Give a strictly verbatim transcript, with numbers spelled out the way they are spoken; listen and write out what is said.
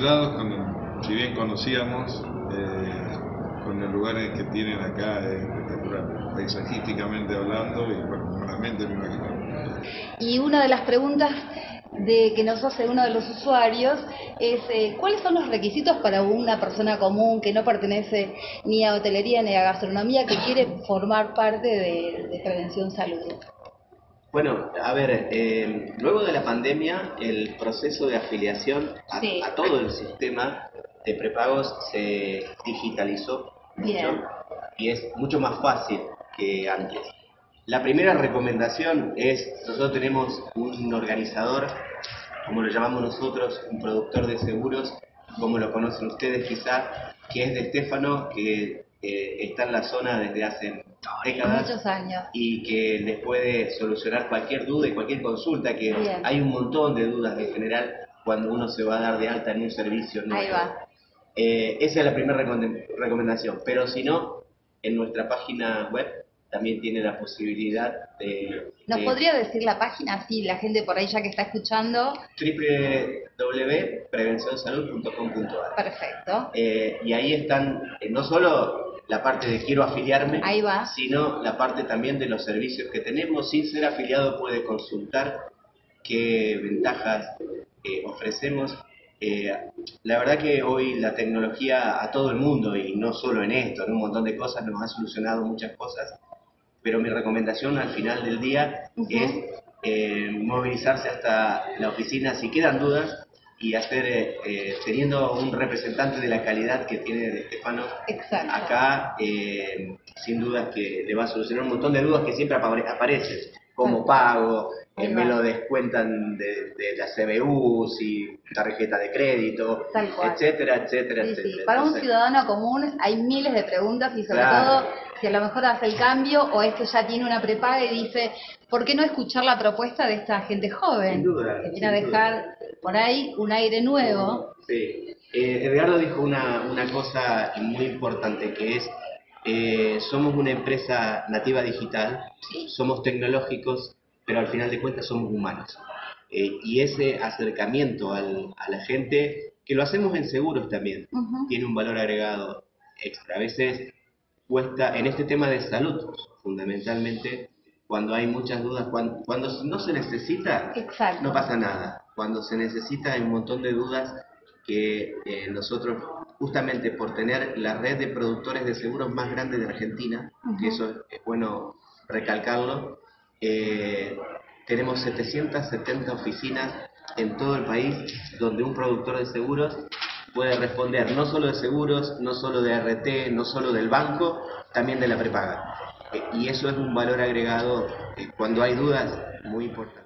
asombrados, con, si bien conocíamos, eh, con el lugar en que tienen acá, es espectacular, paisajísticamente hablando y bueno, humanamente me imagino. Y una de las preguntas de que nos hace uno de los usuarios es eh, ¿cuáles son los requisitos para una persona común que no pertenece ni a hotelería ni a gastronomía que quiere formar parte de, de Prevención Salud? Bueno, a ver, eh, luego de la pandemia el proceso de afiliación a, Sí. a todo el sistema de prepagos se digitalizó mucho. Bien. Y es mucho más fácil que antes. La primera recomendación es, nosotros tenemos un organizador, como lo llamamos nosotros, un productor de seguros, como lo conocen ustedes quizá, que es de Stefano, que eh, está en la zona desde hace décadas. Muchos años. Y que les puede solucionar cualquier duda y cualquier consulta, que Bien. hay un montón de dudas en general cuando uno se va a dar de alta en un servicio nuevo. Ahí va. Eh, esa es la primera recomendación, pero si no, en nuestra página web también tiene la posibilidad de... ¿Nos de podría decir la página, así la gente por ahí ya que está escuchando? doble u doble u doble u punto prevención salud punto com punto a r. Perfecto. Eh, y ahí están eh, no solo la parte de quiero afiliarme, Ahí va. sino la parte también de los servicios que tenemos. Sin ser afiliado puede consultar qué ventajas eh, ofrecemos. Eh, la verdad que hoy la tecnología a todo el mundo, y no solo en esto, en un montón de cosas, nos ha solucionado muchas cosas, pero mi recomendación al final del día uh-huh. es eh, movilizarse hasta la oficina si quedan dudas y hacer, eh, eh, teniendo un representante de la calidad que tiene de Stefano Exacto. acá, eh, sin dudas que le va a solucionar un montón de dudas que siempre apare aparecen, como pago, eh, me lo descuentan de, de la C B U, si tarjeta de crédito, etcétera, etcétera, sí, etcétera. Sí. Para Entonces, un ciudadano común hay miles de preguntas y sobre claro. todo si a lo mejor hace el cambio o es que ya tiene una prepaga y dice, ¿por qué no escuchar la propuesta de esta gente joven? Sin duda, que viene a dejar duda. por ahí un aire nuevo. Sí, eh, Edgardo dijo una, una cosa muy importante que es, eh, somos una empresa nativa digital, sí. somos tecnológicos, pero al final de cuentas somos humanos. Eh, y ese acercamiento al, a la gente, que lo hacemos en seguros también, uh-huh. tiene un valor agregado extra. A veces cuesta, en este tema de salud, fundamentalmente, cuando hay muchas dudas, cuando, cuando no se necesita, Exacto. no pasa nada. Cuando se necesita hay un montón de dudas que eh, nosotros, justamente por tener la red de productores de seguros más grande de Argentina, uh-huh. que eso es bueno recalcarlo, eh, tenemos setecientas setenta oficinas en todo el país donde un productor de seguros puede responder no solo de seguros, no solo de R T, no solo del banco, también de la prepaga. Eh, y eso es un valor agregado eh, cuando hay dudas muy importante.